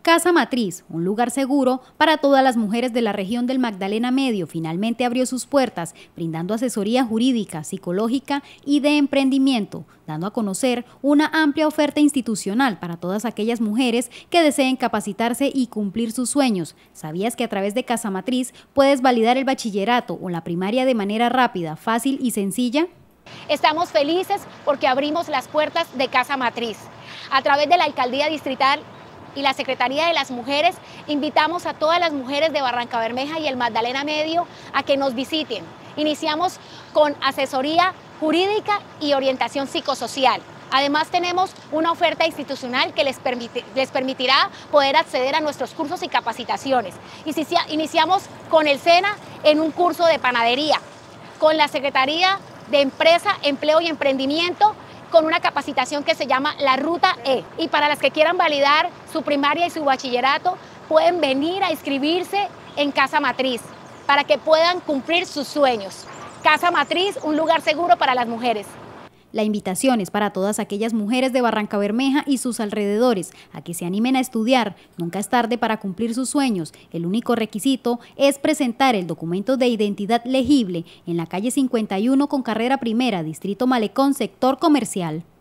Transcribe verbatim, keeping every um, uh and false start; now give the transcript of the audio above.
Casa Matriz, un lugar seguro para todas las mujeres de la región del Magdalena Medio, finalmente abrió sus puertas, brindando asesoría jurídica, psicológica y de emprendimiento, dando a conocer una amplia oferta institucional para todas aquellas mujeres que deseen capacitarse y cumplir sus sueños. ¿Sabías que a través de Casa Matriz puedes validar el bachillerato o la primaria de manera rápida, fácil y sencilla? Estamos felices porque abrimos las puertas de Casa Matriz. A través de la Alcaldía Distrital y la Secretaría de las Mujeres, invitamos a todas las mujeres de Barrancabermeja y el Magdalena Medio a que nos visiten. Iniciamos con asesoría jurídica y orientación psicosocial. Además, tenemos una oferta institucional que les, permite, les permitirá poder acceder a nuestros cursos y capacitaciones. Iniciamos con el SENA en un curso de panadería, con la Secretaría de Empresa, Empleo y Emprendimiento, con una capacitación que se llama la Ruta E. Y para las que quieran validar su primaria y su bachillerato, pueden venir a inscribirse en Casa Matriz para que puedan cumplir sus sueños. Casa Matriz, un lugar seguro para las mujeres. La invitación es para todas aquellas mujeres de Barrancabermeja y sus alrededores a que se animen a estudiar. Nunca es tarde para cumplir sus sueños. El único requisito es presentar el documento de identidad legible en la calle cincuenta y uno con carrera primera, distrito Malecón, sector comercial.